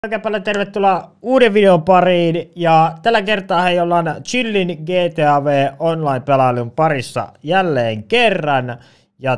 Oikein paljon tervetuloa uuden videon pariin ja tällä kertaa hei ollaan Chillin GTA V online-pelailun parissa jälleen kerran ja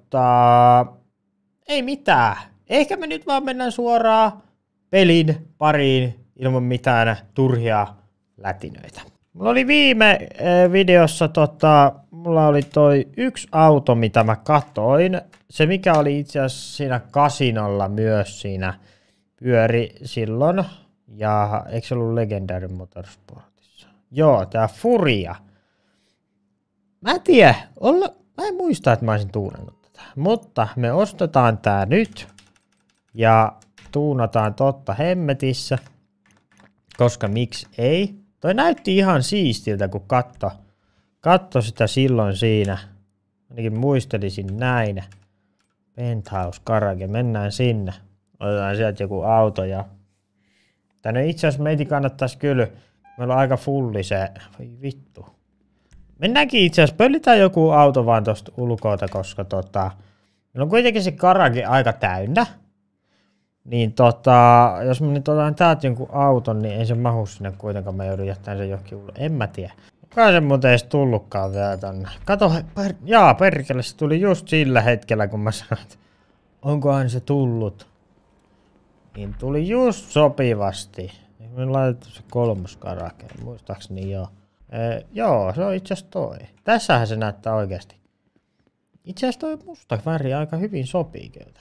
ei mitään. Ehkä me nyt vaan mennään suoraan pelin pariin ilman mitään turhia lätinöitä. Mulla oli viime videossa mulla oli toi yksi auto mitä mä katoin. Se mikä oli itse asiassa siinä kasinolla myös siinä pyöri silloin, ja eikö se ollut Legendary Motorsportissa? Joo, tää Furia. Mä en tiedä, mä en muista, että mä olisin tuunannut tätä, mutta me ostetaan tää nyt, ja tuunataan totta hemmetissä, koska miksi ei. Toi näytti ihan siistiltä, kun katto sitä silloin siinä. Ainakin muistelisin näin. Penthouse Garage, mennään sinne. Otetaan sieltä joku auto ja... Tänne itse asiassa meitä kannattaisi kyllä... Meillä on aika fulli se... Voi vittu. Mennäänkin itse asiassa, pöllitään joku auto vaan tosta ulkoota, koska meillä on kuitenkin se garage aika täynnä. Niin jos me nyt otetaan täältä jonkun auton, niin ei se mahu sinne kuitenkaan, mä joudun jättämään sen johonkin ulos. En mä tiedä. Kukaan se muuten edes tullutkaan vielä tänne. Kato, perkele, se tuli just sillä hetkellä, kun mä sanoin, että onkohan se tullut. Niin tuli just sopivasti. Me on laitettu se kolmos garage, muistaakseni joo. Joo, se on itse asiassa toi. Tässähän se näyttää oikeasti. Itse asiassa toi musta väri aika hyvin sopii kyllä.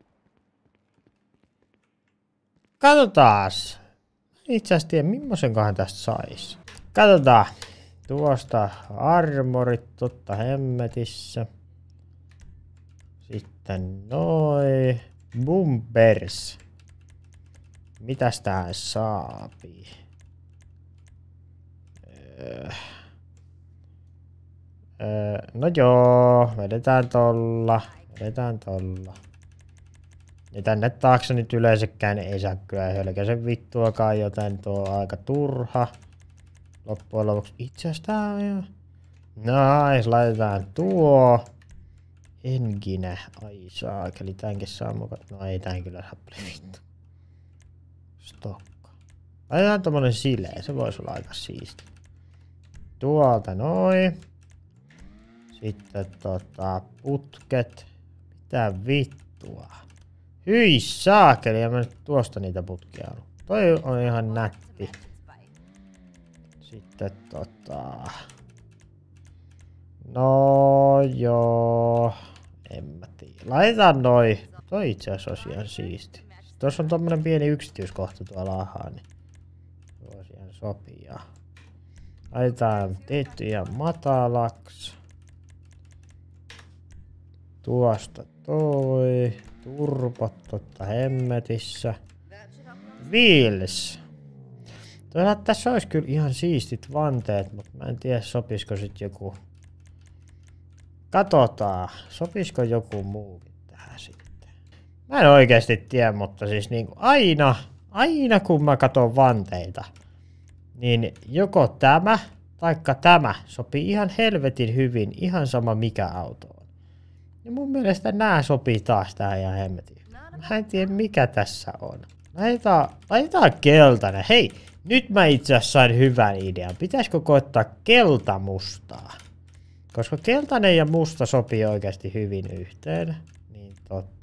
Katsotaas. Itse asiassa tiedä, millaisenkohan tästä sais. Katsotaan. Tuosta armorit totta hemmetissä. Sitten noi bumpers. Mitäs tää saapii? No joo, vedetään tolla. Ja tänne taakse nyt yleensäkään ei saa kyllä hölkäsen vittuakaan, joten tuo on aika turha. Loppujen lopuksi itse asiassa tää on jo... Nais, laitetaan tuo. Engine, ai saakeli, tämänkin saa mukaan. No ei tän kyllä saa vittu. Stokka. Laitetaan tommonen sileä, se voisi olla aika siisti. Tuolta noin. Sitten putket. Mitä vittua. Hyi saakeli, ja mä nyt tuosta niitä putkia haluan. Toi on ihan nätti. Sitten no joo. En mä tiedä. Laitetaan noi. Toi itse asiassa olisi ihan siisti. Tuossa on tommonen pieni yksityiskohta tuolla alhaalla, niin voisi ihan sopia. Laitetaan tietty ihan matalaks. Tuosta toi. Turbot totta hemmetissä. Wheels. Toisaalta tässä olisi kyllä ihan siistit vanteet, mutta mä en tiedä sopisiko sit joku... Katsotaan, sopisiko joku muukin tähän sitten. Mä en oikeesti tiedä, mutta siis niinku aina kun mä katon vanteita, niin joko tämä taikka tämä sopii ihan helvetin hyvin, ihan sama mikä auto on. Ja mun mielestä nää sopii taas tähän ihan hemmetin. Mä en tiedä mikä tässä on. Laitetaan keltainen. Hei, nyt mä itse asiassa sain hyvän idean. Pitäisikö koettaa keltamustaa? Koska keltainen ja musta sopii oikeasti hyvin yhteen. Niin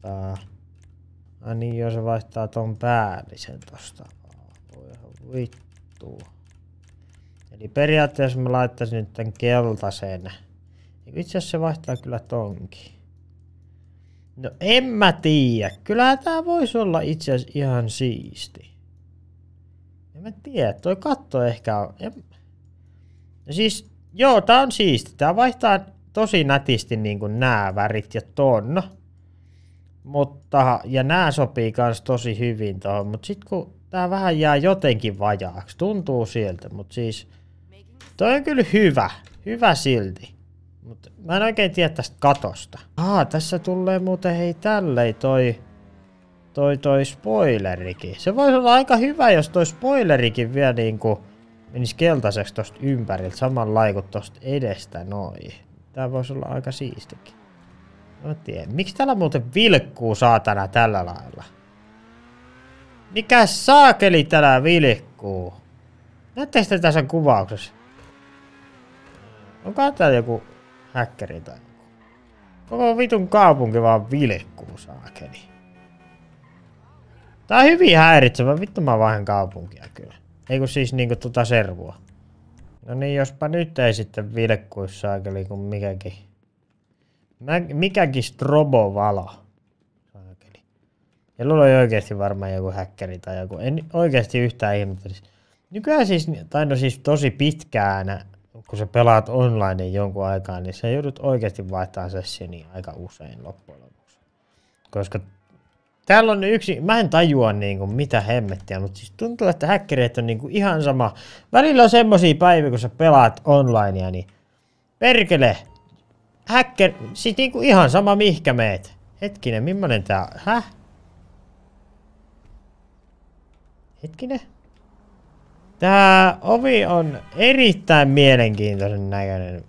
niin jos se vaihtaa ton päällisen tosta. Vittu. Eli periaatteessa mä laittaisin nyt tän keltaisen. Itse asiassa se vaihtaa kyllä tonkin. No en mä tiedä. Kyllähän tää voisi olla itse asiassa ihan siisti. En mä tiedä. Toi katto ehkä on... No siis, joo, tää on siisti. Tää vaihtaa tosi nätisti niinku nää värit ja ton. Mutta, ja nää sopii kans tosi hyvin tohon. Mut sit kun tää vähän jää jotenkin vajaaksi. Tuntuu siltä, mut siis... Toi on kyllä hyvä. Hyvä silti. Mut mä en oikein tiedä tästä katosta. Tässä tulee muuten hei tälleen toi spoilerikin. Se voisi olla aika hyvä, jos toi spoilerikin vielä niinku menis keltaiseksi tosta ympäriltä samanlainen kuin tosta edestä noin. Tää voisi olla aika siistikin. Mä tiedän. Miksi täällä muuten vilkkuu saatana tällä lailla? Mikä saakeli täällä vilkkuu? Näettekö te tässä kuvauksessa? Onko täällä joku häkkeri tai joku? Koko vitun kaupunki vaan vilkkuu saakeli. Tää on hyvin häiritsevä. Vittu mä vaihan kaupunkia kyllä. Ei kun siis niinku servua. No niin, jospa nyt ei sitten vilkkuisi saakeli kuin mikäkin. Mikäkin strobovalo. Saakeli. Ja luulen oli oikeesti varmaan joku häkkeri tai joku. En oikeesti yhtään ihmettelisi. Nykyään siis, tai no siis tosi pitkään, kun sä pelaat online jonkun aikaa, niin sä joudut oikeesti vaihtamaan sessionia aika usein loppujen lopuksi. Koska täällä on yksi, mä en tajua niinku mitä hemmettiä, mutta siis tuntuu, että häkkereet on niinku ihan sama. Välillä on semmosia päiviä, kun sä pelaat onlinea, niin perkele, siis niinku ihan sama mihkä meet. Hetkinen, millainen tää on? Häh? Hetkinen. Tää ovi on erittäin mielenkiintoisen näköinen.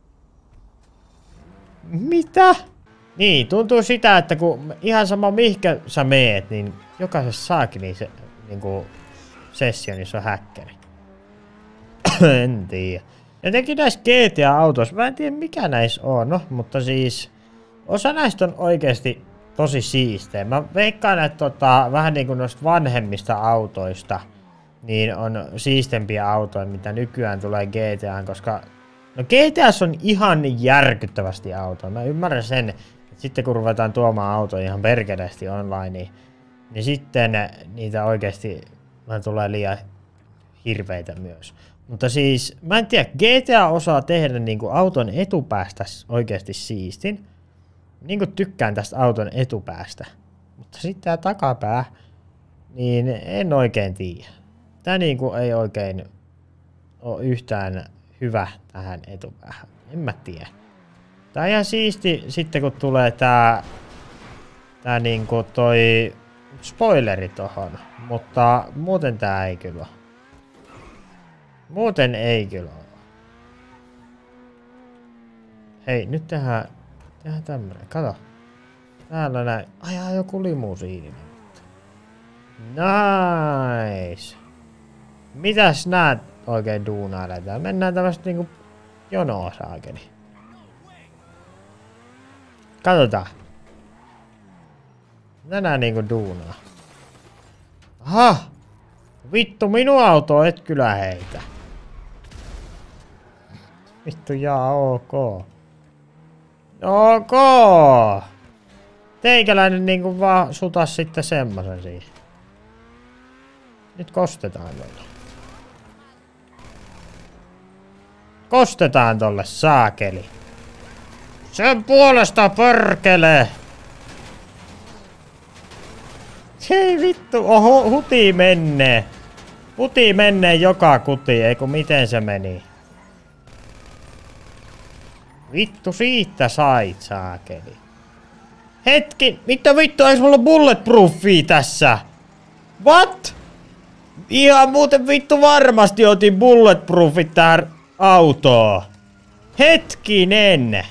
Mitä? Niin, tuntuu sitä, että kun ihan sama mihkä sä meet, niin jokaisessa saakin se niinku sessionissa on häkkeri. En tiedä. Jotenkin näissä GTA-autoissa, mä en tiedä mikä näissä on, no, mutta siis osa näistä on oikeesti tosi siistejä. Mä veikkaan, että vähän niinku noista vanhemmista autoista niin on siistempiä autoja, mitä nykyään tulee GTA:n, koska no GTA:ssa on ihan järkyttävästi autoja. Mä ymmärrän sen, että sitten kun ruvetaan tuomaan autoja ihan perkeleesti online, niin sitten niitä oikeesti tulee liian hirveitä myös. Mutta siis, mä en tiedä, GTA osaa tehdä niinku auton etupäästä oikeesti siistin. Niinku tykkään tästä auton etupäästä. Mutta sitten tää takapää, niin en oikein tiedä. Tää niinku ei oikein ole yhtään hyvä tähän etupäähän. En mä tiedä. Tää on ihan siisti sitten kun tulee tää niinku toi spoileri tohon. Mutta muuten tää ei kyllä. Muuten ei kyllä ole. Hei, nyt tehdään tämmönen. Kato. Täällä näin. Ajaa joku limusiini. Nice. Mitäs näet oikein duunailetaan? Mennään tämmöstä niinku jonoa saakeli. Katsotaan. Tänään niinku duunaa. Aha! Vittu, minun auto et kyllä heitä. Vittu, jaa, ok. Ok! Teikäläinen niinku vaan sutas sitten semmosen siihen. Nyt kostetaan tolle. Kostetaan tolle saakeli. Sen puolesta pörkele! Hei vittu, oho, huti mennee. Huti menee joka kuti, eiku miten se meni? Vittu, siitä sait saakeli. Hetki, mitä vittu, eikö mulla bulletproofia tässä? What? Ihan muuten vittu varmasti otin bulletproofit tähän autoon. Hetkinen.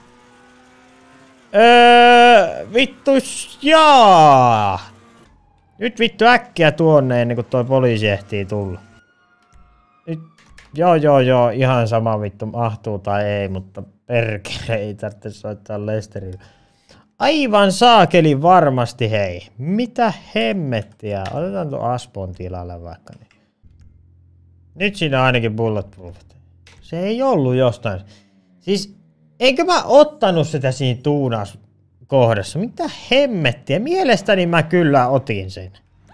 Vittu, jaa. Nyt vittu äkkiä tuonne ennen kuin toi poliisi ehtii tulla. Nyt, joo, ihan sama vittu mahtuu tai ei, mutta perkele ei tarvitse soittaa Lesterille. Aivan saakeli varmasti hei. Mitä hemmettiä? Otetaan tuon Aspon tilalle vaikka. Niin. Nyt siinä on ainakin bulletproofit. Se ei ollut jostain. Siis, eikö mä ottanut sitä siinä tuunauskohdassa? Mitä hemmettiä? Mielestäni mä kyllä otin sen.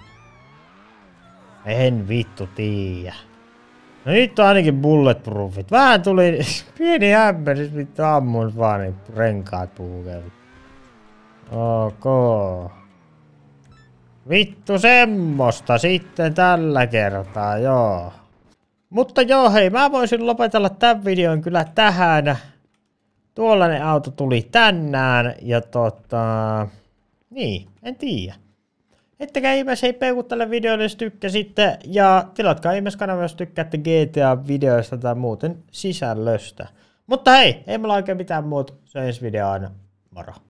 En vittu tiiä. No nyt on ainakin bulletproofit. Vähän tuli pieni hämmäris, vittu ammun vaan niin renkaat puhukevat. Ok. Vittu semmoista sitten tällä kertaa, joo. Mutta joo, hei, mä voisin lopetella tämän videon kyllä tähän. Tuollainen auto tuli tänään ja niin, en tiedä. Ettekä ihmeessä hei peukut tälle videolle, jos tykkäsitte. Ja tilatkaa ihmeessä kanava, jos tykkäätte GTA-videoista tai muuten sisällöstä. Mutta hei, ei mulla oikein mitään muuta. Se on ensi video aina. Moro.